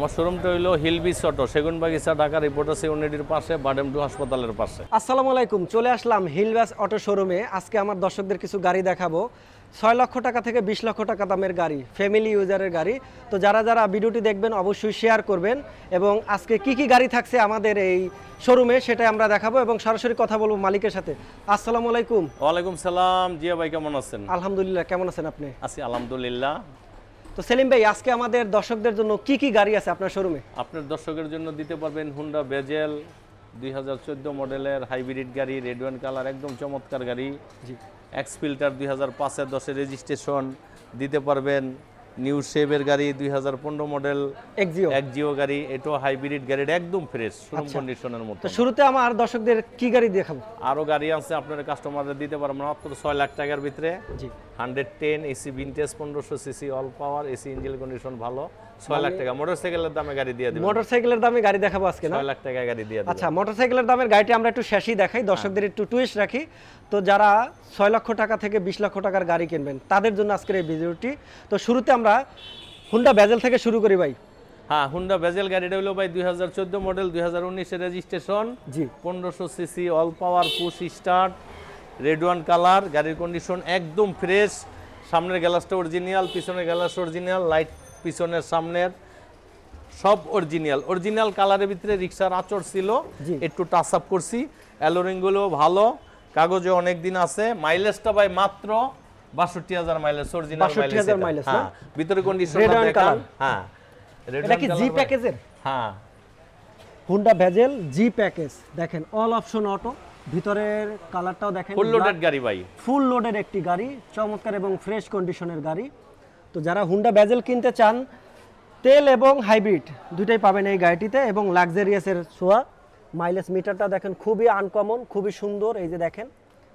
আমার শোরুমটা হইলো হিলবিস অটো, সেগুনবাগিচা, ঢাকা রিপোর্টার্স ইউনিটির পাশে, বাডেম 2 হাসপাতালের পাশে। আসসালামু আলাইকুম, চলে আসলাম হিলবাস অটো শোরুমে। আজকে আমার দর্শকদের কিছু গাড়ি দেখাবো। 6 লক্ষ টাকা থেকে 20 লক্ষ টাকা দামের গাড়ি, ফ্যামিলি ইউজারের গাড়ি। তো যারা যারা ভিডিওটি দেখবেন অবশ্যই শেয়ার করবেন, এবং আজকে কি কি গাড়ি থাকছে আমাদের এই শোরুমে সেটাই আমরা দেখাবো এবং সরাসরি কথা বলবো মালিকের সাথে। আসসালামু আলাইকুম। ওয়ালাইকুম সালাম। জিয়া ভাই কেমন আছেন? আলহামদুলিল্লাহ, কেমন আছেন আপনি? আছি আলহামদুলিল্লাহ। তো সেলিম ভাই, আজকে আমাদের দর্শকদের জন্য কি কি গাড়ি আছে আপনার শোরুমে? আপনার দর্শকের জন্য দিতে পারবেন হুন্ডা বেজেল 2014 মডেলের হাইব্রিড গাড়ি, রেড ওয়াইন কালার, একদম চমৎকার গাড়ি। জি। এক্স ফিল্টার 2005-এর 10-এর রেজিস্ট্রেশন দিতে পারবেন। নিউ শেভের গাড়ি 2015 মডেল এক্সিও গাড়ি, এটাও হাইব্রিড গাড়ি, একদম ফ্রেশ শোরুম কন্ডিশনের মতো। তো শুরুতে আমার দর্শকদের কি গাড়ি দেখাবো? আরো গাড়ি আছে আপনার কাস্টমারদের দিতে পারবো মাত্র 6 লাখ টাকার ভিতরে। জি। 110 SE vintage 1500 CC all power, AC engine condition ভালো, 6 লাখ টাকা। মোটরসাইকেলের দামে গাড়ি দিয়ে দিবেন। মোটরসাইকেলের দামে গাড়ি দেখাবো আজকে না? 6 লাখ টাকা গাড়ি দিয়ে দিবেন। আচ্ছা, মোটরসাইকেলের দামের গাড়িটি আমরা একটু শেষই দেখাই, দর্শকদের একটু টুইস্ট রাখি। তো যারা 6 লক্ষ টাকা থেকে 20 লক্ষ টাকার গাড়ি কিনবেন তাদের জন্য আজকের এই ভিডিওটি। তো শুরুতে আমরা হুন্ডা বেজেল থেকে শুরু করি ভাই। হ্যাঁ, হুন্ডা বেজেল গাড়িটা হলো ভাই 2014 মডেল, 2019 এর রেজিস্ট্রেশন। জি। 1500 CC all power, push start, red wine colour, গাড়ির কন্ডিশন একদম ফ্রেশ। সামনের গ্লাসটা অরিজিনাল, পিছনের গ্লাস অরিজিনাল, লাইট পিছনের সামনের সব অরিজিনাল কালারের ভিতরে রিক্সার আঁচড় ছিল, একটু টাচ আপ করছি। অ্যালোরিংগুলো ভালো, কাগজে অনেক দিন আছে। মাইলেজটা ভাই মাত্র 62,000 মাইলেজ, অরিজিনাল মাইলেজ। হ্যাঁ, ভিতরে কন্ডিশনটা দেখেন। হ্যাঁ, এটা কি জি প্যাকেজের? হ্যাঁ, হুন্ডা বেজেল জি প্যাকেজ, দেখেন অল অপশন অটো, ভিতরের কালারটাও দেখেন। ফুল লোডেড গাড়ি ভাই, ফুল লোডেড একটি গাড়ি, চমৎকার এবং ফ্রেশ কন্ডিশনের গাড়ি। তো যারা হুন্ডা বেজেল কিনতে চান, তেল এবং হাইব্রিড দুটাই পাবেন এই গাড়িটিতে, এবং লাক্সারিয়াসের ছোঁয়া। মাইলেজ মিটারটা দেখেন খুবই আনকমন, খুবই সুন্দর, এই যে দেখেন।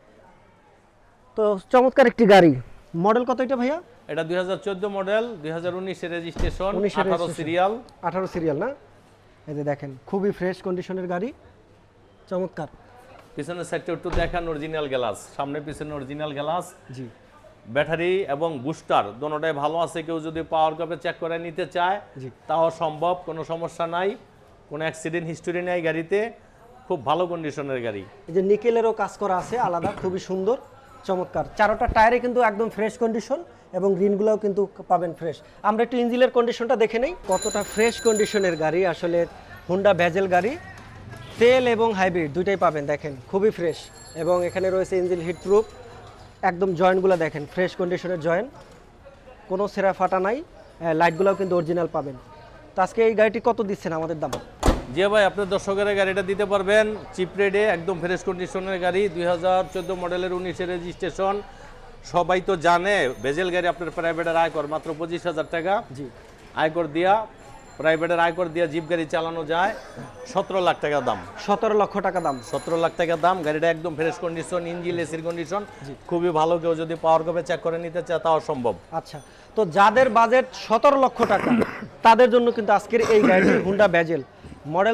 তো চমৎকার একটি গাড়ি। মডেল কত এটা ভাইয়া? এটা 2014 মডেল, 2019 এর রেজিস্ট্রেশন, 18 সিরিয়াল। 18 সিরিয়াল না? এই যে দেখেন খুবই ফ্রেশ কন্ডিশনের গাড়ি, চমৎকার। পিছনের সাইডটা একটু দেখেন, অরিজিনাল গ্লাস, সামনে পিছনে অরিজিনাল গ্লাস। জি। ব্যাটারি এবং বুস্টার দোনোটাই ভালো আছে। কেউ যদি পাওয়ার কাপে চেক করে নিতে চায় তাও সম্ভব, কোনো সমস্যা নাই, কোনো অ্যাক্সিডেন্ট হিস্টোরি নাই গাড়িতে, খুব ভালো কন্ডিশনের গাড়ি। এই যে নিকেলেরও কাজ করা আছে আলাদা, খুবই সুন্দর, চমৎকার। চারোটা টায়ারে কিন্তু একদম ফ্রেশ কন্ডিশন, এবং গ্রিনগুলোও কিন্তু পাবেন ফ্রেশ। আমরা একটু ইঞ্জিনের কন্ডিশনটা দেখে নেই, কতটা ফ্রেশ কন্ডিশনের গাড়ি আসলে হুন্ডা বেজেল গাড়ি। তেল এবং হাইব্রিড দুইটাই পাবেন, দেখেন খুবই ফ্রেশ। এবং এখানে রয়েছে ইঞ্জিন হিট প্রুফ, একদম জয়েন্টগুলো দেখেন ফ্রেশ কন্ডিশনের জয়েন্ট, কোনো ছেঁড়া ফাটা নাই। লাইটগুলোও কিন্তু অরিজিনাল পাবেন। তো আজকে এই গাড়িটি কত দিচ্ছেন আমাদের দাম? জি ভাই, আপনার দর্শকের গাড়িটা দিতে পারবেন চিপ রেটে, একদম ফ্রেশ কন্ডিশনের গাড়ি, 2014 মডেলের 19-এর রেজিস্ট্রেশন। সবাই তো জানে বেজেল গাড়ি আপনার প্রাইভেটের আয়কর মাত্র 25,000 টাকা। জি। আয়কর দিয়া, প্রাইভেটের আয়কর দিয়া জিপ গাড়ি চালানো যায়। 17 লাখ টাকা দাম। 17 লক্ষ টাকা দাম। 17 লাখ টাকা দাম। গাড়িটা একদম ফ্রেশ কন্ডিশন, ইঞ্জিন এসির কন্ডিশন খুবই ভালো। কেউ যদি পাওয়ার কাপে চেক করে নিতে চায় তাও সম্ভব। আচ্ছা, তো যাদের বাজেট 17 লক্ষ টাকা তাদের জন্য কিন্তু আজকের এই গাড়িটি হুন্ডা বেজেল মডেল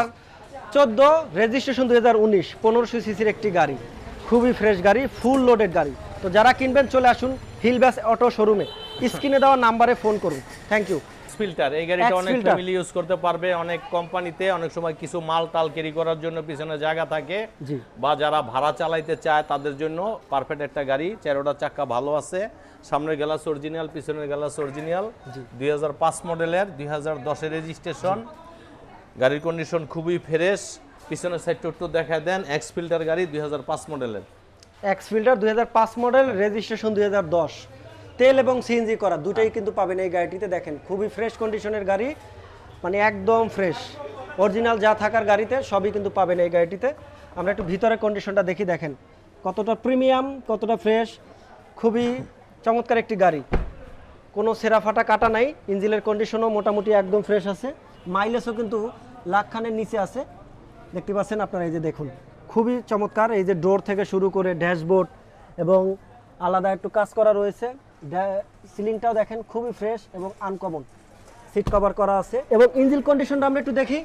2014, রেজিস্ট্রেশন 2019, 1500 সিসির একটি গাড়ি, খুবই ফ্রেশ গাড়ি, ফুল লোডেড গাড়ি। তো যারা কিনবেন চলে আসুন হিলবাস অটো শোরুমে, স্ক্রিনে দেওয়া নাম্বারে ফোন করুন। Thank you. ফিল্টার, এই গাড়িটা অনেক ফ্যামিলি ইউজ করতে পারবে। অনেক কোম্পানিতে অনেক সময় কিছু মাল টাল ক্যারি করার জন্য পিছনে জায়গা থাকে, বা যারা ভাড়া চালাইতে চায় তাদের জন্য পারফেক্ট একটা গাড়ি। চারোটা চাকা ভালো আছে, সামনের গ্লাস অরিজিনাল, পিছনের গ্লাস অরিজিনাল। 2005 মডেলের, 2010-এর রেজিস্ট্রেশন। গাড়ির কন্ডিশন খুবই ফ্রেশ। পিছনের সাইডটা একটু দেখা দেন। এক্স ফিল্টার গাড়ি 2005 মডেলের। X Fielder 2005 model, registration 2010। তেল এবং সিএনজি করা দুটাই কিন্তু পাবেন এই গাড়িটিতে। দেখেন খুবই ফ্রেশ কন্ডিশনের গাড়ি, মানে একদম ফ্রেশ, অরিজিনাল যা থাকার গাড়িতে সবই কিন্তু পাবেন এই গাড়িটিতে। আমরা একটু ভিতরের কন্ডিশনটা দেখি, দেখেন কতটা প্রিমিয়াম, কতটা ফ্রেশ, খুবই চমৎকার একটি গাড়ি, কোনো ছেঁড়া ফাটা কাটা নাই। ইঞ্জিনের কন্ডিশনও মোটামুটি একদম ফ্রেশ আছে। মাইলেজও কিন্তু লাখখানের নিচে আছে, দেখতে পাচ্ছেন আপনারা। এই যে দেখুন খুবই চমৎকার, এই যে ডোর থেকে শুরু করে ড্যাশবোর্ড এবং আলাদা একটু কাজ করা রয়েছে। সিলিংটাও দেখেন খুবই ফ্রেশ এবং আনকমন, সিট কভার করা আছে। এবং ইঞ্জিন কন্ডিশনটা আমরা একটু দেখি,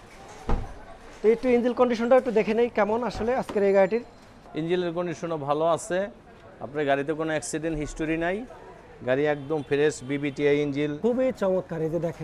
তো একটু ইঞ্জিন কন্ডিশনটা একটু দেখে নেই কেমন আসলে আজকের এই গাড়িটির। ইঞ্জিনের কন্ডিশনও ভালো আছে, আপনার গাড়িতে কোনো অ্যাক্সিডেন্ট হিস্টোরি নাই, গাড়ি একদম ফ্রেশ, বিবিটিআই ইঞ্জিন, খুবই চমৎকার। এই যে দেখেন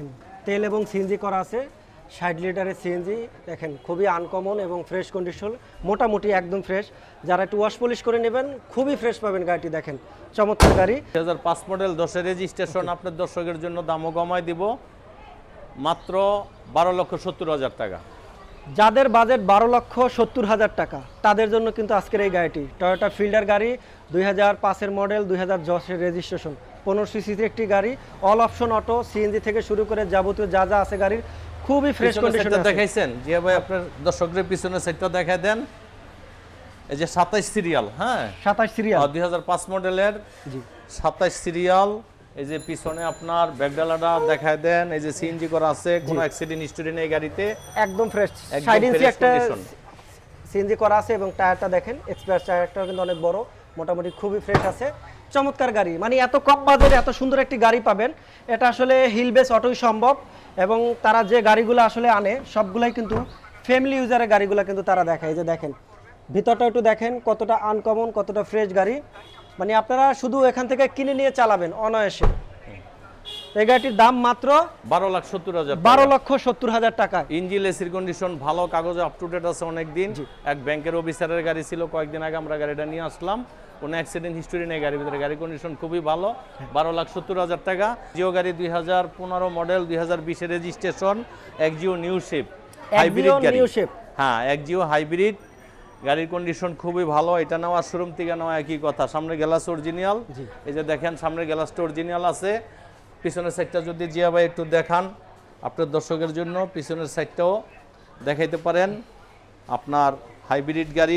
তেল এবং সিএনজি করা আছে, 60 লিটারের সিএনজি। দেখেন খুবই আনকমন এবং ফ্রেশ কন্ডিশন, মোটামুটি একদম ফ্রেশ। যারা একটু ওয়াশ পলিশ করে নেবেন খুবই ফ্রেশ পাবেন গাড়িটি। দেখেন চমৎকার গাড়ি। 2005 মডেল 10 রেজিস্ট্রেশন। আপনার দর্শকের জন্য দামও কমায় দিব মাত্র 12,70,000 টাকা। যাদের বাজেট 12,70,000 টাকা তাদের জন্য কিন্তু আজকের এই গাড়িটি টয়োটা ফিল্ডার গাড়ি, 2005-এর মডেল, 2010-এর রেজিস্ট্রেশন, 15 সিসির একটি গাড়ি, অল অপশন অটো, সিএনজি থেকে শুরু করে যাবতীয় যা যা আছে গাড়ির খুবই ফ্রেশ কন্ডিশনে আছে। দেখাইছেন জিয়া ভাই, আপনার দর্শকদের পিছনে সেটটা দেখায় দেন। এই যে 27 সিরিয়াল, হ্যাঁ 27 সিরিয়াল 2005 মডেলের, জি 27 সিরিয়াল। এই যে পিছনে আপনার ব্যাকডালাটা দেখায় দেন। এই যে সিএনজি করা আছে, কোনো অ্যাক্সিডেন্ট হিস্টরি নেই গাড়িতে, একদম ফ্রেশ। একদম 60 ইঞ্চি fresh একটা condition। সিএনজি করা আছে এবং টায়ারটা দেখেন এক্সপ্রেস টায়ারটা কিন্তু অনেক বড়, মোটামুটি খুবই ফ্রেশ আছে। চমৎকার গাড়ি, মানে এত কম বাজেটে এত সুন্দর একটি গাড়ি পাবেন, এটা আসলে হিল বেস অটোই সম্ভব। এবং তারা যে গাড়িগুলো আসলে আনে সবগুলাই কিন্তু ফ্যামিলি ইউজারের গাড়িগুলো কিন্তু তারা দেখায়। এই যে দেখেন ভিতরটা একটু দেখেন কতটা আনকমন, কতটা ফ্রেশ গাড়ি, মানে আপনারা শুধু এখান থেকে কিনে নিয়ে চালাবেন অনায়াসে। এই গাড়িটির দাম মাত্র 12,70,000 12,70,000 টাকা। ইঞ্জিন এসির কন্ডিশন ভালো, কাগজে আপ টু ডেট আছে অনেক দিন। এক ব্যাংকের অফিসারের গাড়ি ছিল, কয়েকদিন আগে আমরা গাড়িটা নিয়ে আসলাম, কোনো অ্যাক্সিডেন্ট হিস্টরি নেই গাড়ির ভিতরে, গাড়ি কন্ডিশন খুবই ভালো। 12,70,000 টাকা। জিও গাড়ি 2015 মডেল, 2020-এর registration, Axio new shape hybrid গাড়ি। হ্যাঁ এক্সিও হাইব্রিড গাড়ির কন্ডিশন খুবই ভালো। এটা নেওয়া শোরুম থেকে নেওয়া একই কথা। সামনে গ্লাস অরিজিনাল, এই যে দেখেন সামনে গ্লাসটা অরিজিনাল আছে। পিছনের সাইডটা যদি জিয়া ভাই একটু দেখান আপনার দর্শকের জন্য, পিছনের সাইডটাও দেখাইতে পারেন। আপনার হাইব্রিড গাড়ি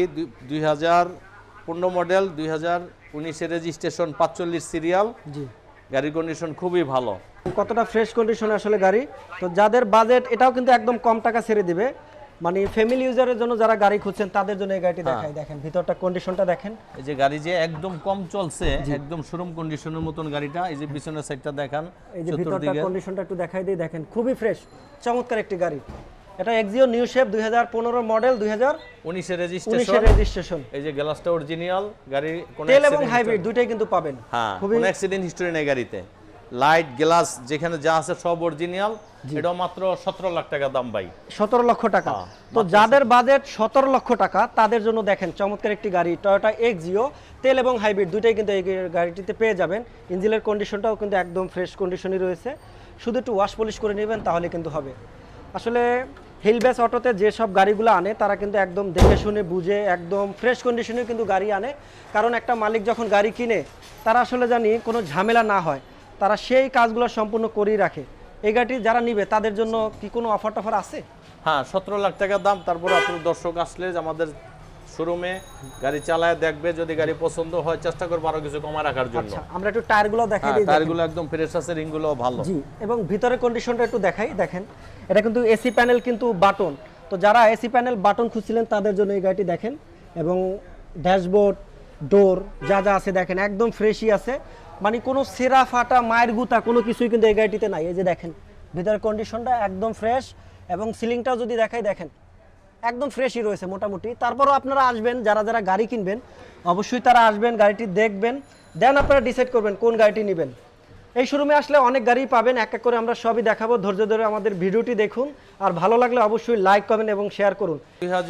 2015 মডেল, 2019-এর রেজিস্ট্রেশন, 45 সিরিয়াল। জি গাড়ির কন্ডিশন খুবই ভালো, কতটা ফ্রেশ কন্ডিশনে আসলে গাড়ি। তো যাদের বাজেট এটাও কিন্তু একদম কম টাকা ছেড়ে দিবে, মানে ফ্যামিলি ইউজারের জন্য যারা গাড়ি খুঁজছেন তাদের জন্য এই গাড়িটি দেখাই। দেখেন ভিতরটা কন্ডিশনটা দেখেন। এই যে গাড়ি যে একদম কম চলছে, একদম শোরুম কন্ডিশনের মতন গাড়িটা। এই যে পিছনের সাইডটা দেখান, এই যে ভিতরটা কন্ডিশনটা একটু দেখাই দিই, দেখেন খুবই ফ্রেশ চমৎকার একটি গাড়ি। এটা এক্সিও নিউ শেপ, 2015 মডেল, 2019-এর রেজিস্ট্রেশন। এই যে গ্লাসটা অরিজিনাল, গাড়ি কোনো তেল এবং হাইব্রিড দুইটাই কিন্তু পাবেন। হ্যাঁ কোনো অ্যাক্সিডেন্ট হিস্টরি নেই গাড়িতে, লাইট গ্লাস যেখানে যা আছে সব অরিজিনাল। এটাও মাত্র 17 লাখ টাকা দাম ভাই, 17 লক্ষ টাকা। তো যাদের বাজেট 17 লক্ষ টাকা তাদের জন্য দেখেন চমৎকার একটি গাড়ি টয়োটা এক্সিও, তেল এবং হাইব্রিড দুইটাই কিন্তু এই গাড়িটিতে পেয়ে যাবেন। ইঞ্জিনের কন্ডিশনটাও কিন্তু একদম ফ্রেশ কন্ডিশনই রয়েছে, শুধু একটু ওয়াশ পলিশ করে নেবেন তাহলে কিন্তু হবে। আসলে হিল বেস অটোতে যেসব গাড়িগুলো আনে তারা কিন্তু একদম দেখে শুনে বুঝে একদম ফ্রেশ কন্ডিশনে কিন্তু গাড়ি আনে, কারণ একটা মালিক যখন গাড়ি কিনে তারা আসলে জানি কোনো ঝামেলা না হয়, তারা সেই কাজগুলো সম্পূর্ণ করেই রাখে। এই গাড়িটি যারা নিবে তাদের জন্য কি কোনো অফার টফার আছে? হ্যাঁ 17 লাখ টাকা দাম। তারপর আপনার দর্শক আসলে আমাদের শোরুমে গাড়ি চালায় দেখবে, যদি গাড়ি পছন্দ হয় চেষ্টা করব আরো কিছু কমা রাখার জন্য। আচ্ছা আমরা একটু টায়ারগুলো দেখাই দিই। টায়ারগুলো একদম ফ্রেশ আছে, রিংগুলো ভালো। জি, এবং ভিতরের কন্ডিশনটা একটু দেখাই। দেখেন এটা কিন্তু এসি প্যানেল কিন্তু বাটন, তো যারা এসি প্যানেল বাটন খুঁজছিলেন তাদের জন্য এই গাড়িটি দেখেন। এবং ড্যাশবোর্ড, ডোর যা যা আছে দেখেন একদম ফ্রেশই আছে, মানে কোনো সেরা ফাটা মায়ের গুতা কোনো কিছুই কিন্তু এই গাড়িটিতে নাই। এই যে দেখেন ভিতরের কন্ডিশনটা একদম ফ্রেশ, এবং সিলিংটাও যদি দেখাই দেখেন একদম ফ্রেশই রয়েছে মোটামুটি। তারপরও আপনারা আসবেন, যারা যারা গাড়ি কিনবেন অবশ্যই তারা আসবেন, গাড়িটি দেখবেন, দেন আপনারা ডিসাইড করবেন কোন গাড়িটি নেবেন। এই শোরুমে আসলে অনেক গাড়ি পাবেন, এক এক করে আমরা সবই দেখাবো। ধৈর্য ধরে আমাদের ভিডিওটি দেখুন, আর ভালো লাগলে অবশ্যই লাইক কমেন্ট এবং শেয়ার করুন।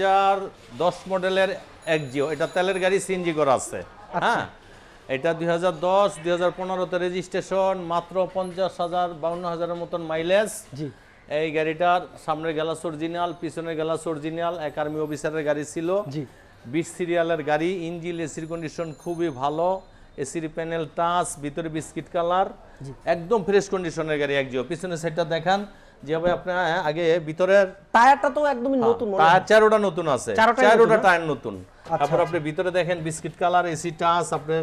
2010 মডেলের এক্সিও, এটা তেলের গাড়ি, সিএনজি করা আছে। হ্যাঁ এটা 2010 2015-তে রেজিস্ট্রেশন, মাত্র 50,000 52,000-এর মতন মাইলেজ। জি এই গাড়িটার সামনের গ্লাস অরিজিনাল, পিছনের গ্লাস অরিজিনাল, এক আর্মি অফিসারের গাড়ি ছিল। জি 20 সিরিয়ালের গাড়ি, ইঞ্জিন এসির কন্ডিশন খুবই ভালো, এসির প্যানেল টাচ, ভিতরে বিস্কিট কালার, একদম ফ্রেশ কন্ডিশনের গাড়ি এক্সিও। পিছনের সাইডটা দেখান যে ভাই আপনার আগে ভিতরের টায়ারটা তো একদমই নতুন, টায়ার চারোটা নতুন আছে, চারোটা টায়ার নতুন। আচ্ছা, তারপর আপনি ভিতরে দেখেন বিস্কিট কালার, এসি টাচ, আপনার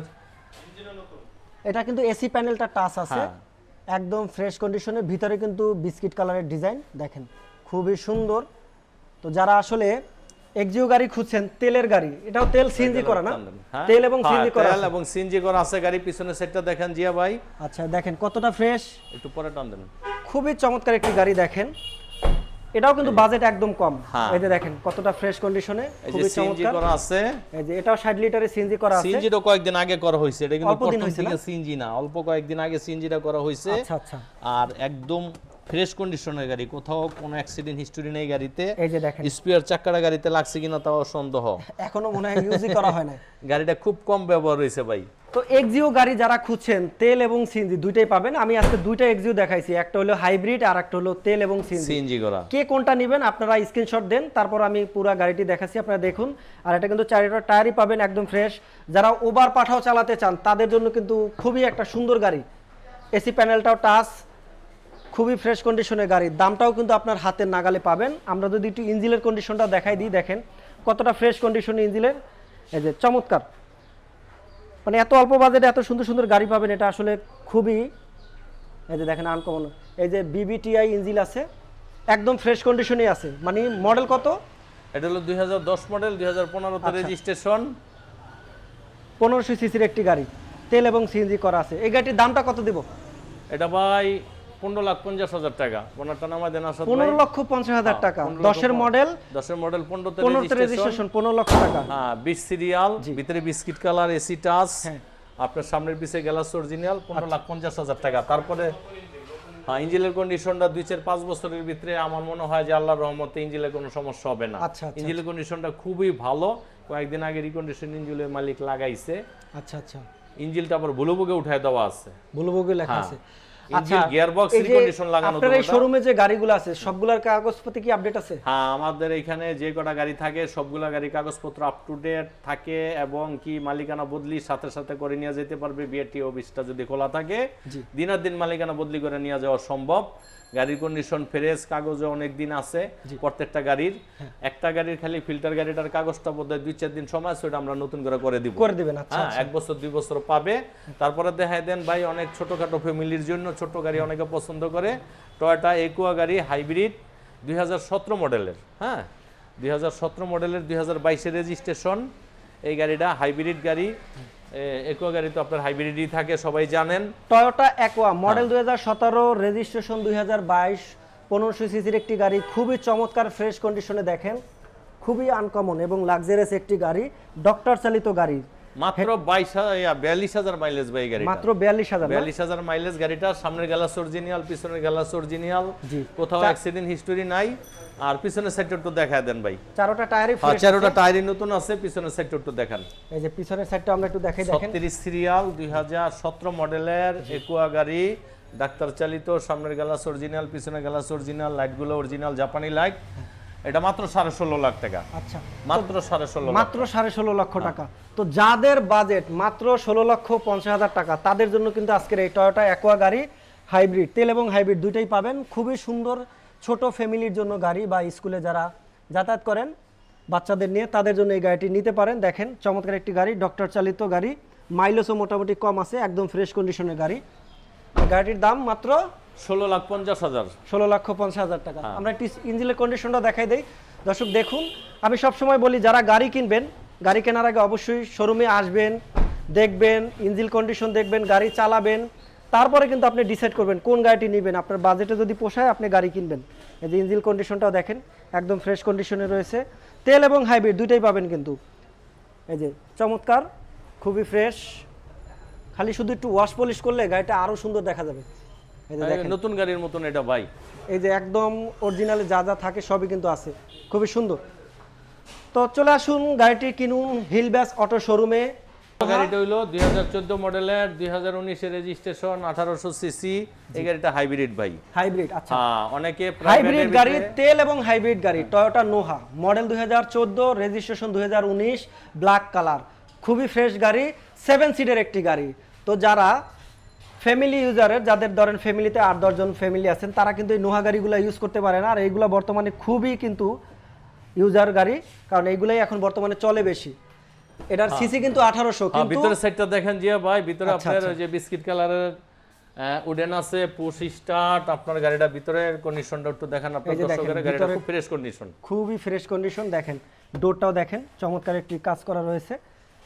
এটা কিন্তু এসি প্যানেলটা টাচ আছে, একদম ফ্রেশ কন্ডিশনে। ভিতরে কিন্তু বিস্কিট কালারের ডিজাইন দেখেন খুবই সুন্দর। তো যারা আসলে এক্সিও গাড়ি খুঁজছেন, তেলের গাড়ি, এটাও তেল সিএনজি করা না? তেল এবং সিএনজি করা, তেল এবং সিএনজি করা আছে গাড়ি। পিছনের সাইডটা দেখেন জিয়া ভাই। আচ্ছা দেখেন কতটা ফ্রেশ, একটু পরে টান দেন। খুবই চমৎকার একটি গাড়ি দেখেন। এটাও কিন্তু বাজেট একদম কম। এই যে দেখেন কতটা ফ্রেশ কন্ডিশনে, খুবই চমৎকার করা আছে। এই যে এটাও 60 লিটারের সিএনজি করা আছে। সিএনজিটা কয়েকদিন আগে করা হয়েছে, এটা কিন্তু প্রথম থেকে সিএনজি না, অল্প কয়েকদিন আগে সিএনজিটা করা হয়েছে। আচ্ছা আচ্ছা। আর একদম ফ্রেশ কন্ডিশনের গাড়ি, কোথাও কোনো অ্যাক্সিডেন্ট হিস্টোরি নেই গাড়িতে। এই যে দেখেন স্পেয়ার চাকাটা গাড়িতে লাগছে কিনা তাও সন্দেহ, এখনো মনে হয় ইউজই করা হয় না। গাড়িটা খুব কম ব্যবহার হয়েছে ভাই। তো এক্সিও গাড়ি যারা খুঁজছেন তেল এবং সিএনজি দুইটাই পাবেন। আমি আজকে দুইটা এক্সিও দেখাইছি, একটা হলো হাইব্রিড আর একটা হলো তেল এবং সিএনজি করা। কে কোনটা নেবেন আপনারা স্ক্রিনশট দেন, তারপর আমি পুরো গাড়িটি দেখাচ্ছি, আপনারা দেখুন। আর এটা কিন্তু চারটা টায়ারই পাবেন একদম ফ্রেশ। যারা ওভার পাঠাও চালাতে চান তাদের জন্য কিন্তু খুবই একটা সুন্দর গাড়ি। এসি প্যানেলটাও টাচ, খুবই ফ্রেশ কন্ডিশনের গাড়ি, দামটাও কিন্তু আপনার হাতের নাগালে পাবেন। আমরা যদি একটু ইঞ্জিনের কন্ডিশনটা দেখাই দিই, দেখেন কতটা ফ্রেশ কন্ডিশন ইঞ্জিনের। এই যে চমৎকার, মানে এত অল্প বাজেটে এত সুন্দর সুন্দর গাড়ি পাবেন, এটা আসলে খুবই, এই যে দেখেন আনকমন। এই যে বিবিটিআই ইঞ্জিন আছে, একদম ফ্রেশ কন্ডিশনেই আছে। মানে মডেল কত? এটা হলো 2010 মডেল, 2015 তে রেজিস্ট্রেশন, 1500 সিসির একটি গাড়ি, তেল এবং সিএনজি করা আছে। এই গাড়িটির দামটা কত দিব? এটা ভাই 15,50,000 টাকা। ওনারটা নামা দেন আসলে 15,50,000 টাকা। 10 এর মডেল, 15 তে 15 রেজিস্ট্রেশন, 15 লক্ষ টাকা। হ্যাঁ 20 সিরিয়াল, ভিতরে বিস্কিট কালার, এসি টাচ, আপনার সামনের পিছে গ্লাস অরিজিনাল, 15,50,000 টাকা। তারপরে হ্যাঁ ইঞ্জিনের কন্ডিশনটা 2-4-5 বছরের ভিতরে আমার মনে হয় যে আল্লাহর রহমতে ইঞ্জিনের কোনো সমস্যা হবে না। ইঞ্জিনের কন্ডিশনটা খুবই ভালো। কয়েকদিন আগে রিকন্ডিশন ইঞ্জিনের মালিক লাগাইছে। আচ্ছা আচ্ছা, ইঞ্জিনটা আবার ব্লুবুকে উঠায় দেওয়া আছে, ব্লুবুকে লেখা আছে। ইঞ্জিন গিয়ারবক্স রিকন্ডিশন লাগানো। আপনার এই শোরুমে যে গাড়িগুলো আছে সবগুলোর কাগজপত্র কি আপডেট আছে? হ্যাঁ আমাদের এখানে যে কটা গাড়ি থাকে সবগুলা গাড়ি কাগজপত্র আপ টু ডেট থাকে, এবং কি মালিকানা বদলি সাথে সাথে করে নিয়ে যেতে পারবে। বিআরটি অফিসটা যদি খোলা থাকে দিনের দিন মালিকানা বদলি করে নিয়ে যাওয়া সম্ভব। গাড়ির কন্ডিশন ফ্রেশ, কাগজে অনেক দিন আছে প্রত্যেকটা গাড়ির। একটা গাড়ির খালি ফিল্টার গাড়িটার কাগজটা বোধহয় 2-4 দিন সময় আছে, ওটা আমরা নতুন করে দিব, করে দিবেন। আচ্ছা, 1 বছর 2 বছর পাবে। তারপরে দেখাই দেন ভাই, অনেক ছোটখাটো ফ্যামিলির জন্য ছোট গাড়ি অনেকে পছন্দ করে। টয়োটা একুয়া গাড়ি হাইব্রিড 2017 মডেলের, হ্যাঁ 2017 মডেলের, 2022 এর রেজিস্ট্রেশন। এই গাড়িটা হাইব্রিড গাড়ি। একুয়া গাড়ি তো আপনার হাইব্রিডই থাকে, সবাই জানেন। টয়োটা একুয়া মডেল 2017, রেজিস্ট্রেশন 2022, 1500 সিসির একটি গাড়ি, খুবই চমৎকার ফ্রেশ কন্ডিশনে। দেখেন খুবই আনকমন এবং লাক্সারিয়াস একটি গাড়ি, ডক্টর চালিত গাড়ি। মাত্র 42,000 মাইলেজ ভাই গাড়ি, মাত্র 42,000 মাইলেজ গাড়িটা। সামনের গ্লাস অরিজিনাল, পিছনের গ্লাস অরিজিনাল, কোথাও অ্যাক্সিডেন্ট হিস্টোরি নাই। আর পিছনের সাইডটা একটু দেখায় দেন ভাই। চারোটা টায়ারই ফ্রেশ, চারোটা টায়ারই নতুন আছে। পিছনের সাইডটা একটু দেখান। এই যে পিছনের সাইডটা আমরা একটু দেখাই। দেখেন 36 সিরিয়াল, 2017 মডেলের একুয়া গাড়ি, ডাক্তার চালিত, সামনের গ্লাস অরিজিনাল, পিছনের গ্লাস অরিজিনাল, লাইটগুলো অরিজিনাল জাপানি লাইট। এটা মাত্র 16.5 লাখ টাকা। আচ্ছা, মাত্র 16.5, মাত্র 16.5 লক্ষ টাকা। তো যাদের বাজেট মাত্র 16,50,000 টাকা তাদের জন্য কিন্তু আজকের এই টয়োটা একুয়া গাড়ি হাইব্রিড, তেল এবং হাইব্রিড দুইটাই পাবেন। খুবই সুন্দর ছোট ফ্যামিলির জন্য গাড়ি, বা স্কুলে যারা যাতায়াত করেন বাচ্চাদের নিয়ে তাদের জন্য এই গাড়িটি নিতে পারেন। দেখেন চমৎকার একটি গাড়ি, ডক্টর চালিত গাড়ি, মাইলেজও মোটামুটি কম আছে, একদম ফ্রেশ কন্ডিশনের গাড়ি। গাড়িটির দাম মাত্র 16,50,000, 16,50,000 টাকা। আমরা একটি ইঞ্জিনের কন্ডিশনটা দেখাই দেই। দর্শক দেখুন, আমি সবসময় বলি যারা গাড়ি কিনবেন, গাড়ি কেনার আগে অবশ্যই শোরুমে আসবেন, দেখবেন ইঞ্জিন কন্ডিশন, দেখবেন গাড়ি চালাবেন, তারপরে কিন্তু আপনি ডিসাইড করবেন কোন গাড়িটি নেবেন। আপনার বাজেটে যদি পোষায় আপনি গাড়ি কিনবেন। এই যে ইঞ্জিন কন্ডিশনটাও দেখেন একদম ফ্রেশ কন্ডিশনে রয়েছে। তেল এবং হাইব্রিড দুইটাই পাবেন কিন্তু। এই যে চমৎকার, খুবই ফ্রেশ, খালি শুধু একটু ওয়াশ পলিশ করলে গাড়িটা আরো সুন্দর দেখা যাবে। এই যে দেখেন নতুন গাড়ির মতন এটা ভাই। এই যে একদম অরিজিনালে যা যা থাকে সবই কিন্তু আছে, খুবই সুন্দর। তো চলে আসুন গাড়িটি কিনুন হিল ব্যাস অটো শোরুমে। গাড়িটা হইলো 2014 মডেলের, 2019 এর রেজিস্ট্রেশন, 1800 সিসি। এই গাড়িটা হাইব্রিড ভাই, হাইব্রিড। আচ্ছা, অনেকে হাইব্রিড গাড়ি, তেল এবং হাইব্রিড গাড়ি, Toyota Noah model 2014, registration 2019, black colour, খুবই ফ্রেশ গাড়ি, 7 সিটের একটি গাড়ি। তো যারা ফ্যামিলি ইউজারের, যাদের ধরেন ফ্যামিলিতে 8-10 জন ফ্যামিলি আছেন, তারা কিন্তু এই নোহা গাড়িগুলো ইউজ করতে পারে না। আর এইগুলো বর্তমানে খুবই কিন্তু ইউজার গাড়ি, কারণ এইগুলাই এখন বর্তমানে চলে বেশি। এটার সিসি কিন্তু 1800। কিন্তু ভিতরের সাইডটা দেখেন জিয়া ভাই, ভিতরে আপনার ওই যে বিস্কিট কালারের উডেন আছে, পুশ স্টার্ট। আপনার গাড়িটা ভিতরের কন্ডিশনটা একটু দেখেন আপনার দর্শকের। গাড়িটা খুব ফ্রেশ কন্ডিশন, খুবই ফ্রেশ কন্ডিশন। দেখেন ডোরটাও দেখেন চমৎকার একটি কাজ করা রয়েছে।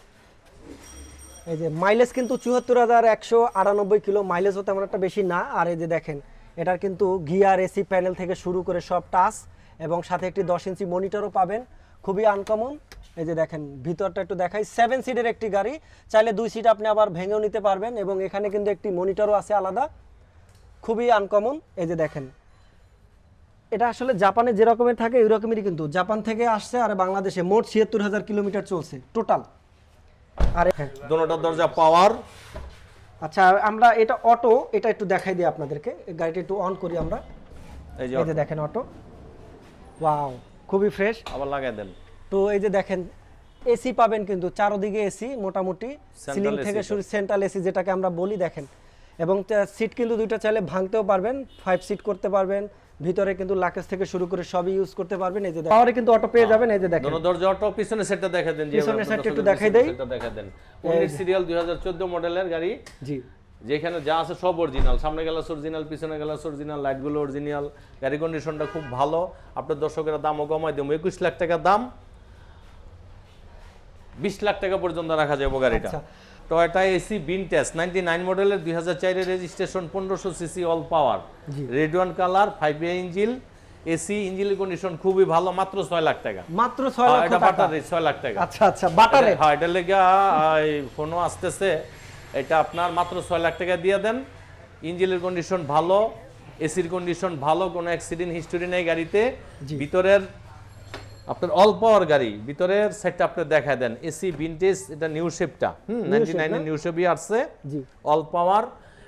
এই যে মাইলেজ কিন্তু 74,198 কিলো, মাইলেজও তেমন একটা বেশি না। আর এই যে দেখেন এটার কিন্তু গিয়ার, এসি প্যানেল থেকে শুরু করে সব টাচ, এবং সাথে একটি 10 ইঞ্চি মনিটরও পাবেন, খুবই আনকমন। এই যে দেখেন ভিতরটা একটু দেখাই, 7 সিটের একটি গাড়ি, চাইলে 2 সিট আপনি আবার ভেঙেও নিতে পারবেন, এবং এখানে কিন্তু একটি মনিটরও আছে আলাদা, খুবই আনকমন। এই যে দেখেন এটা আসলে জাপানে যে রকমের থাকে ওই রকমেরই, কিন্তু জাপান থেকে আসছে আর বাংলাদেশে মোট ৭৬,০০০ কিলোমিটার চলছে টোটাল। আর দুটোটা দরজা পাওয়ার। আচ্ছা আমরা এটা অটো, এটা একটু দেখাই দিই আপনাদেরকে, গাড়িটা একটু অন করি আমরা। এই যে দেখেন অটো, ওয়াও খুবই ফ্রেশ। আবার লাগাই দেন। তো এই যে দেখেন এসি পাবেন কিন্তু চারদিকে এসি, মোটামুটি সিলিং থেকে শুরু সেন্ট্রাল এসি যেটাকে আমরা বলি দেখেন। এবং সিট কিন্তু দুইটা চাইলে ভাঙতেও পারবেন, 5 সিট করতে পারবেন। ভিতরে কিন্তু লাকেজ থেকে শুরু করে সবই ইউজ করতে পারবেন। এই যে পাওয়ারে কিন্তু অটো পেয়ে যাবেন। এই যে দেখেন দুটো দরজা অটো। পিছনে সেটটা দেখা দেন, পিছনের সেটটা একটু দেখাই দেই। সেটটা দেখা দেন। 19 সিরিয়াল 2014 মডেলের গাড়ি। জি, যেখানে যা আছে সব অরিজিনাল, সামনে গ্লাস অরিজিনাল, পিছনে গ্লাস অরিজিনাল, লাইটগুলো অরিজিনাল, গাড়ি কন্ডিশনটা খুব ভালো। আপনার দর্শকেরা দামও কমাই দেবো, 21 লাখ টাকা দাম, 20 লাখ টাকা পর্যন্ত রাখা যাবে গাড়িটা। টয়োটা এসি ভিনটেজ 99 মডেলের 2004 এর registration, 1500 CC all power, red wine colour, 5 engine, AC, ইঞ্জিনের কন্ডিশন খুবই ভালো, মাত্র 6 লাখ টাকা। মাত্র 6 লাখ টাকা। এটা বাটার রেট 6 লাখ টাকা। আচ্ছা আচ্ছা, বাটার রেট। হ্যাঁ, এটা লেগে ফোনও আসতেছে। এটা আপনার মাত্র 6 লাখ টাকা দিয়ে দেন। ইঞ্জিনের কন্ডিশন ভালো, এসির কন্ডিশন ভালো, কোনো অ্যাক্সিডেন্ট হিস্টোরি নেই গাড়িতে। ভিতরের আপনার অল পাওয়ার গাড়ি, ভিতরের সেটটা আপনি দেখায় দেন। এসি ভিনটেজ, এটা নিউ শেপটা 99 এর নিউ শেপই আসছে, অল পাওয়ার।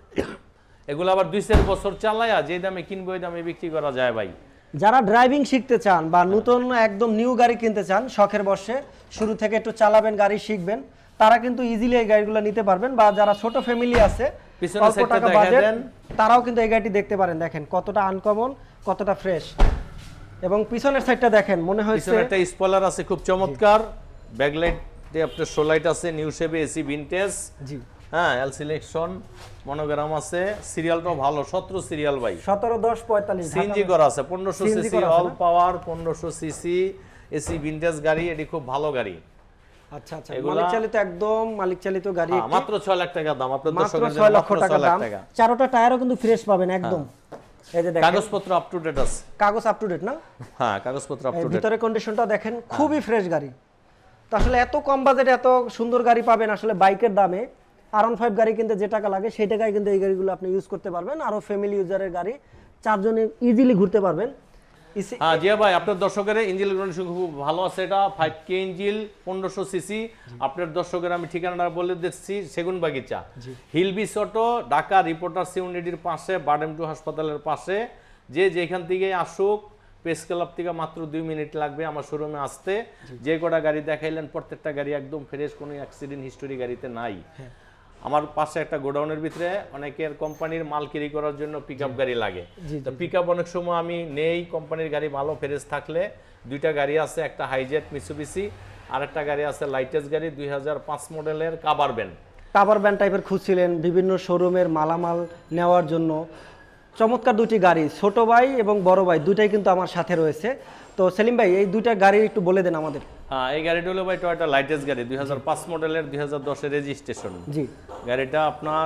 এগুলো আবার 2-4 বছর চালায়া যে দামে কিনবো ওই দামে বিক্রি করা যায় ভাই। যারা ড্রাইভিং শিখতে চান বা নতুন একদম নিউ গাড়ি কিনতে চান, শখের বশে শুরু থেকে একটু চালাবেন, গাড়ি শিখবেন, তারা কিন্তু ইজিলি এই গাড়িগুলো নিতে পারবেন। বা যারা ছোট ফ্যামিলি আছে, অল্প টাকা বাজেট, তারাও কিন্তু এই গাড়িটি দেখতে পারেন। দেখেন কতটা আনকমন, কতটা ফ্রেশ। এবং পিছনের সাইডটা দেখেন, মনে হচ্ছে পিছনে একটা স্পয়লার আছে খুব চমৎকার, ব্যাকলাইটে আপনার শো লাইট আছে, নিউ শেপে, এসি ভিনটেজ। জি হ্যাঁ, এল সিলেকশন, মনোগ্রাম আছে, সিরিয়ালটাও ভালো, 17 সিরিয়াল ভাই, 17-10-45 সিএনজি করা আছে, 1500 CC all power, 1500 CC SE vintage গাড়ি। এটি খুব ভালো গাড়ি। আচ্ছা আচ্ছা, মালিক চালিত, একদম মালিক চালিত গাড়ি। মাত্র 6 লাখ টাকা দাম, আপনাদের মাত্র 6 লক্ষ টাকা দাম। চারটা টায়ারও কিন্তু ফ্রেশ পাবেন একদম। এই যে দেখেন কাগজপত্র আপ টু ডেট আছে। কাগজ আপ টু ডেট না? হ্যাঁ, কাগজপত্র আপ টু ডেট। ভিতরে কন্ডিশনটা দেখেন, খুবই ফ্রেশ গাড়ি। তো আসলে এত কম বাজেটে এত সুন্দর গাড়ি পাবেন আসলে বাইকের দামে। R15 গাড়ি কিনতে যে টাকা লাগে সেই টাকায় কিন্তু এই গাড়িগুলো আপনি ইউজ করতে পারবেন। আরো ফ্যামিলি ইউজারের গাড়ি, 4 জনে ইজিলি ঘুরতে পারবেন। হ্যাঁ জিয়া ভাই, আপনার দর্শকের ইঞ্জিন কন্ডিশন খুব ভালো আছে। এটা 5K ইঞ্জিন, 1500 সিসি। আপনার দর্শকের আমি ঠিকানাটা বলে দিচ্ছি, সেগুনবাগিচা, হিলবিস অটো, ঢাকা রিপোর্টার্স ইউনিটির পাশে, বাডেম 2 হাসপাতালের পাশে। যে যেখান থেকে আসুক, প্রেস ক্লাব থেকে মাত্র 2 মিনিট লাগবে আমার শোরুমে আসতে। যে কটা গাড়ি দেখাইলেন প্রত্যেকটা গাড়ি একদম ফ্রেশ, কোনো অ্যাক্সিডেন্ট হিস্টোরি গাড়িতে নাই। আমার পাশে একটা গোডাউনের ভিতরে অনেকের কোম্পানির মাল ক্যারি করার জন্য পিকআপ গাড়ি লাগে। তো পিকআপ অনেক সময় আমি নেই, কোম্পানির গাড়ি ভালো ফ্রেশ থাকলে। 2টা গাড়ি আছে, একটা হাইজেট মিৎসুবিশি, আর একটা গাড়ি আছে লাইটেস্ট গাড়ি 2005 মডেলের কাভার ভ্যান। কাভার ভ্যান টাইপের খুঁজছিলেন বিভিন্ন শোরুমের মালামাল নেওয়ার জন্য, চমৎকার 2টি গাড়ি, ছোট ভাই এবং বড় ভাই দুটাই কিন্তু আমার সাথে রয়েছে। তো সেলিম ভাই এই 2টা গাড়ি একটু বলে দেন আমাদের। হ্যাঁ, এই গাড়িটা হলো ভাই টয়োটা লাইটেস্ট গাড়ি, 2005 মডেলের, 2010 এর রেজিস্ট্রেশন। জি, গাড়িটা আপনার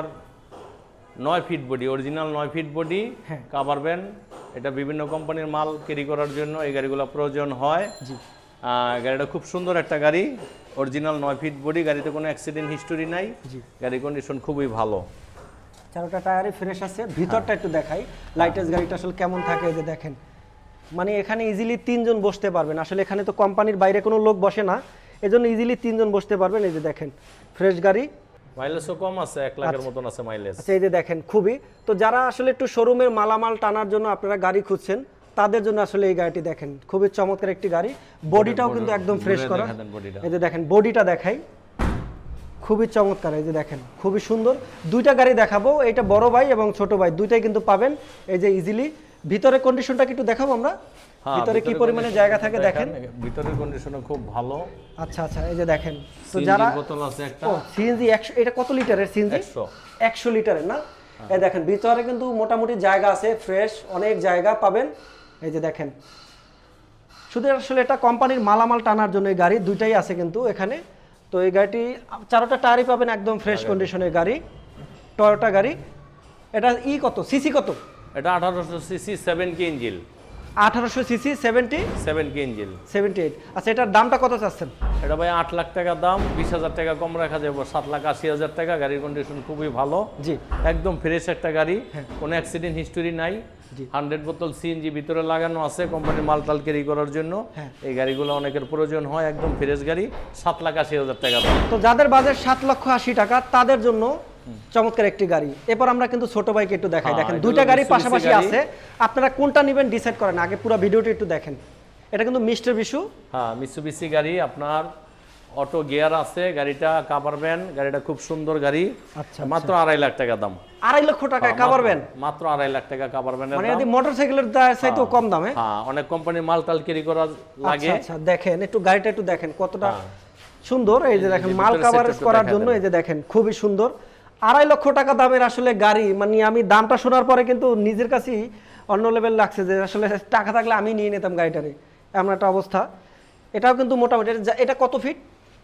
9 feet body, original 9 feet body, cover van. এটা বিভিন্ন কোম্পানির মাল ক্যারি করার জন্য এই গাড়িগুলো প্রয়োজন হয়। জি, গাড়িটা খুব সুন্দর একটা গাড়ি, অরিজিনাল 9 ফিট বডি, গাড়িতে কোনো অ্যাক্সিডেন্ট হিস্টোরি নাই। গাড়ির কন্ডিশন খুবই ভালো, 4টা টায়ারই ফ্রেশ আছে। ভিতরটা একটু দেখাই, লাইটেস্ট গাড়িটা আসলে কেমন থাকে। এই যে দেখেন, মানে এখানে ইজিলি 3 জন বসতে পারবেন। আসলে এখানে তো কোম্পানির বাইরে কোনো লোক বসে না, এজন্য ইজিলি 3 জন বসতে পারবেন। এই যে দেখেন ফ্রেশ গাড়ি, মাইলেজও কম আছে, 1 লাখের মতন আছে মাইলেজ। আচ্ছা, এই যে দেখেন খুবই। তো যারা আসলে একটু শোরুমের মালামাল টানার জন্য আপনারা গাড়ি খুঁজছেন, তাদের জন্য আসলে এই গাড়িটি দেখেন, খুবই চমৎকার একটি গাড়ি। বডিটাও কিন্তু একদম ফ্রেশ করা। এই যে দেখেন বডিটা দেখাই, খুবই চমৎকার। এই যে দেখেন খুবই সুন্দর। 2টা গাড়ি দেখাবো, এটা বড় ভাই এবং ছোট ভাই দুইটাই কিন্তু পাবেন এই যে ইজিলি। ভিতরে কন্ডিশনটা একটু দেখাবো আমরা, ভিতরে কি পরিমাণে জায়গা থাকে দেখেন। ভিতরের কন্ডিশনও খুব ভালো। আচ্ছা আচ্ছা, এই যে দেখেন। তো যারা বোতল আছে একটা, সিএনজি 100, এটা কত লিটারের সিএনজি? 100 লিটারের না? এই দেখেন ভিতরে কিন্তু মোটামুটি জায়গা আছে, ফ্রেশ অনেক জায়গা পাবেন। এই যে দেখেন, শুধু আসলে এটা কোম্পানির মালামাল টানার জন্য এই গাড়ি দুইটাই আছে কিন্তু এখানে। তো এই গাড়িটি 4টা টায়ারই পাবেন একদম ফ্রেশ কন্ডিশনের গাড়ি, টয়োটা গাড়ি। এটা কত সিসি কত? এটা 1800 CC 7K engine. 1800 CC 7K engine, 78। আচ্ছা, এটার দামটা কত চাচ্ছেন? এটা ভাই 8 লাখ টাকা দাম, 20,000 টাকা কম রাখা যাবে, 7,80,000 টাকা। গাড়ির কন্ডিশন খুবই ভালো, জি, একদম ফ্রেশ একটা গাড়ি, কোনো অ্যাক্সিডেন্ট হিস্টোরি নাই। 100 বোতল সিএনজি ভিতরে লাগানো আছে কোম্পানির মালটাল ক্যারি করার জন্য। এই গাড়িগুলো অনেকের প্রয়োজন হয়, একদম ফ্রেশ গাড়ি, 7,80,000 টাকা দাম। তো যাদের বাজেট 7,80,000 টাকা তাদের জন্য চমৎকার একটি গাড়ি। এরপর আমরা কিন্তু ছোট বাইক একটু দেখাই। দেখেন দুইটা গাড়ি পাশাপাশি আছে, আপনারা কোনটা নেবেন ডিসাইড করেন, আগে পুরো ভিডিওটি একটু দেখেন। এটা কিন্তু মিস্টার বিশু, হ্যাঁ মিৎসুবিশি গাড়ি, আপনার অটো গিয়ার আছে, গাড়িটা কাভার ভ্যান, গাড়িটা খুব সুন্দর গাড়ি। আচ্ছা মাত্র 2.5 লাখ টাকা দাম। 2.5 লক্ষ টাকায় কাভার ভ্যান, মাত্র 2.5 লাখ টাকা কাভার ভ্যানের মানে দাম। যদি মোটরসাইকেলের চাইতেও কম দামে। হ্যাঁ অনেক কোম্পানি মালটাল ক্যারি করা লাগে। আচ্ছা দেখেন একটু গাড়িটা একটু দেখেন কতটা সুন্দর। এই যে দেখেন মাল কাভারেজ করার জন্য এই যে দেখেন খুবই সুন্দর। 2.5 লক্ষ টাকা দামের আসলে গাড়ি, মানে আমি দামটা শোনার পরে কিন্তু নিজের কাছেই অন্য লেভেল লাগছে যে আসলে টাকা থাকলে আমি নিয়ে নিতাম গাড়িটারে, এমন একটা অবস্থা। এটাও কিন্তু মোটামুটি, এটা কত ফিট?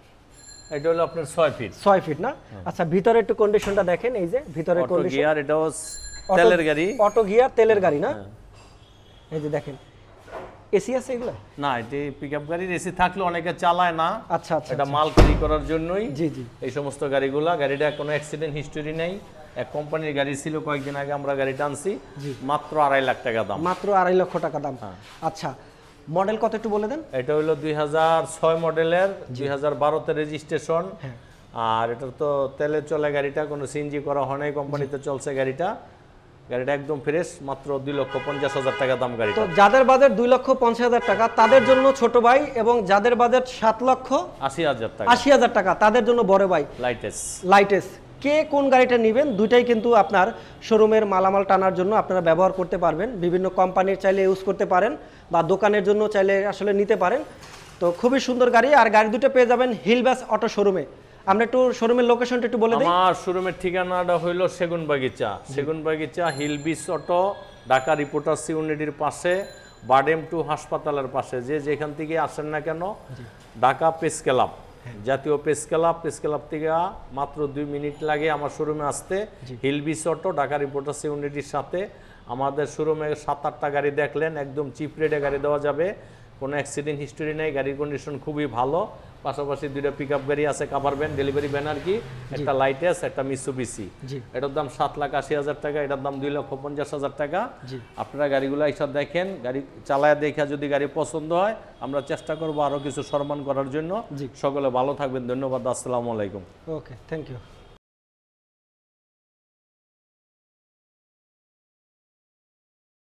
এটা হলো আপনার 6 ফিট। 6 ফিট না? আচ্ছা ভিতরে একটু কন্ডিশনটা দেখেন, এই যে ভিতরে অটো কন্ডিশন। গিয়ার, এটাও তেলের গাড়ি। অটো গিয়ার তেলের গাড়ি না? এই যে দেখেন এসি আছে এগুলো? না, এটি পিকআপ গাড়ির এসি থাকলে অনেকে চালায় না। আচ্ছা আচ্ছা, এটা মাল ক্যারি করার জন্যই জি জি এই সমস্ত গাড়িগুলা। গাড়িটা কোনো অ্যাক্সিডেন্ট হিস্টোরি নেই, এক কোম্পানির গাড়ি ছিল, কয়েকদিন আগে আমরা গাড়িটা আনছি, মাত্র 2.5 লাখ টাকা দাম। মাত্র 2.5 লক্ষ টাকা দাম। আচ্ছা মডেল কত একটু বলে দেন। এটা হলো 2006 মডেলের, 2012 তে রেজিস্ট্রেশন। আর এটা তো তেলে চলে গাড়িটা, কোনো সিএনজি করা হয় নাই, কোম্পানিতে চলছে গাড়িটা। গাড়িটা একদম ফ্রেশ, মাত্র 2,50,000 টাকা দাম গাড়িটা। তো যাদের বাজেট 2,50,000 টাকা তাদের জন্য ছোট ভাই, এবং যাদের বাজেট 7,80,000 টাকা 80,000 টাকা তাদের জন্য বড় ভাই লাইটেস। কে কোন গাড়িটা নেবেন দুইটাই কিন্তু আপনার শোরুমের মালামাল টানার জন্য আপনারা ব্যবহার করতে পারবেন। বিভিন্ন কোম্পানির চাইলে ইউজ করতে পারেন বা দোকানের জন্য চাইলে আসলে নিতে পারেন। তো খুবই সুন্দর গাড়ি, আর গাড়ি দুটো পেয়ে যাবেন হিলবাস অটো শোরুমে। আমরা একটু শোরুমের লোকেশনটা একটু বলে দিই। আমার শোরুমের ঠিকানাটা হইলো সেগুনবাগিচা হিলবিস অটো, ঢাকা রিপোর্টার্স ইউনিটির পাশে, বাডেম 2 হাসপাতালের পাশে। যে যেখান থেকে আসেন না কেন, ঢাকা প্রেস ক্লাব, জাতীয় প্রেস ক্লাব থেকে মাত্র 2 মিনিট লাগে আমার শোরুমে আসতে। হিলবিস অটো, ঢাকা রিপোর্টার্স ইউনিটির সাথে। আমাদের শোরুমে 7-8টা গাড়ি দেখলেন, একদম চিপ রেটে গাড়ি দেওয়া যাবে, কোনো অ্যাক্সিডেন্ট হিস্টোরি নেই, গাড়ির কন্ডিশন খুবই ভালো। পাশাপাশি 2টা পিকআপ গাড়ি আছে, কাভার ভ্যান, ডেলিভারি ভ্যান আর কি, একটা লাইটেস, একটা মিৎসুবিশি। এটার দাম 7,80,000 টাকা, এটার দাম 2,50,000 টাকা। আপনারা গাড়িগুলো এসব দেখেন, গাড়ি চালায় দেখা যদি গাড়ি পছন্দ হয় আমরা চেষ্টা করবো আরো কিছু সম্মান করার জন্য। সকলে ভালো থাকবেন, ধন্যবাদ, আসসালামু আলাইকুম। Okay, thank you.